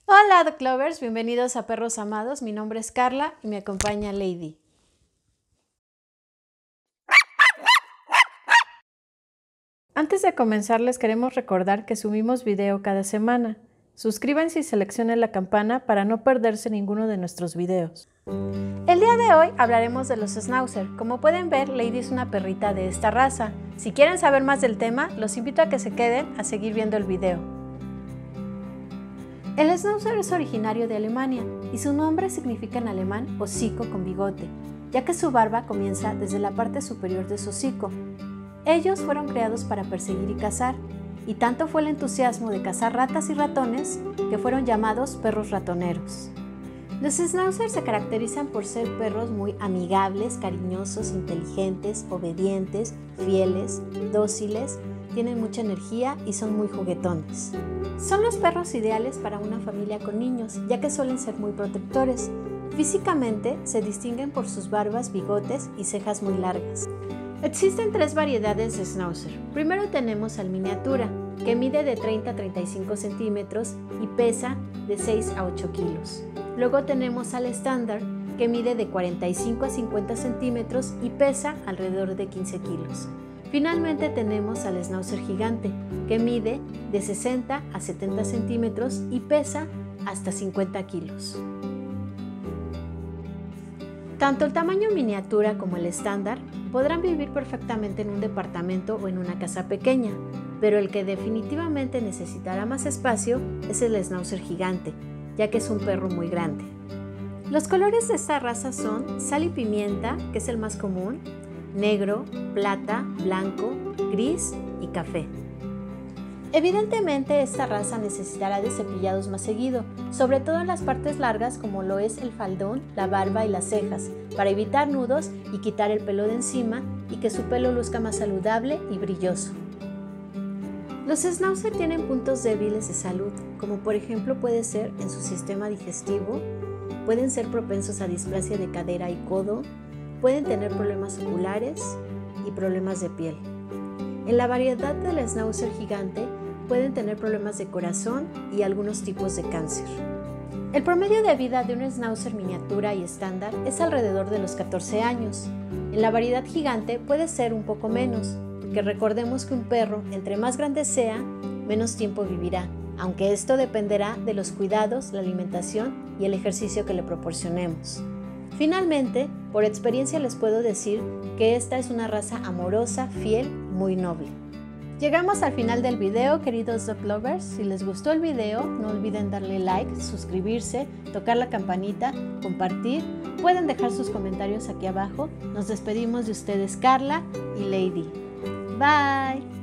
Hola Dog Lovers, bienvenidos a Perros Amados. Mi nombre es Carla y me acompaña Lady. Antes de comenzar les queremos recordar que subimos video cada semana. Suscríbanse y seleccionen la campana para no perderse ninguno de nuestros videos. El día de hoy hablaremos de los Schnauzer. Como pueden ver, Lady es una perrita de esta raza. Si quieren saber más del tema, los invito a que se queden a seguir viendo el video. El Schnauzer es originario de Alemania y su nombre significa en alemán hocico con bigote, ya que su barba comienza desde la parte superior de su hocico. Ellos fueron creados para perseguir y cazar, y tanto fue el entusiasmo de cazar ratas y ratones que fueron llamados perros ratoneros. Los Schnauzer se caracterizan por ser perros muy amigables, cariñosos, inteligentes, obedientes, fieles, dóciles, tienen mucha energía y son muy juguetones. Son los perros ideales para una familia con niños, ya que suelen ser muy protectores. Físicamente se distinguen por sus barbas, bigotes y cejas muy largas. Existen tres variedades de Schnauzer. Primero tenemos al miniatura, que mide de 30 a 35 centímetros y pesa de 6 a 8 kilos. Luego tenemos al estándar, que mide de 45 a 50 centímetros y pesa alrededor de 15 kilos. Finalmente tenemos al Schnauzer gigante, que mide de 60 a 70 centímetros y pesa hasta 50 kilos. Tanto el tamaño miniatura como el estándar podrán vivir perfectamente en un departamento o en una casa pequeña, pero el que definitivamente necesitará más espacio es el Schnauzer gigante, ya que es un perro muy grande. Los colores de esta raza son sal y pimienta, que es el más común, negro, plata, blanco, gris y café. Evidentemente esta raza necesitará de cepillados más seguido, sobre todo en las partes largas como lo es el faldón, la barba y las cejas, para evitar nudos y quitar el pelo de encima y que su pelo luzca más saludable y brilloso. Los Schnauzer tienen puntos débiles de salud, como por ejemplo puede ser en su sistema digestivo, pueden ser propensos a displasia de cadera y codo, pueden tener problemas oculares y problemas de piel. En la variedad del Schnauzer gigante pueden tener problemas de corazón y algunos tipos de cáncer. El promedio de vida de un Schnauzer miniatura y estándar es alrededor de los 14 años. En la variedad gigante puede ser un poco menos, porque recordemos que un perro, entre más grande sea, menos tiempo vivirá, aunque esto dependerá de los cuidados, la alimentación y el ejercicio que le proporcionemos. Finalmente, por experiencia les puedo decir que esta es una raza amorosa, fiel, muy noble. Llegamos al final del video, queridos Dog Lovers. Si les gustó el video, no olviden darle like, suscribirse, tocar la campanita, compartir. Pueden dejar sus comentarios aquí abajo. Nos despedimos de ustedes, Carla y Lady. Bye.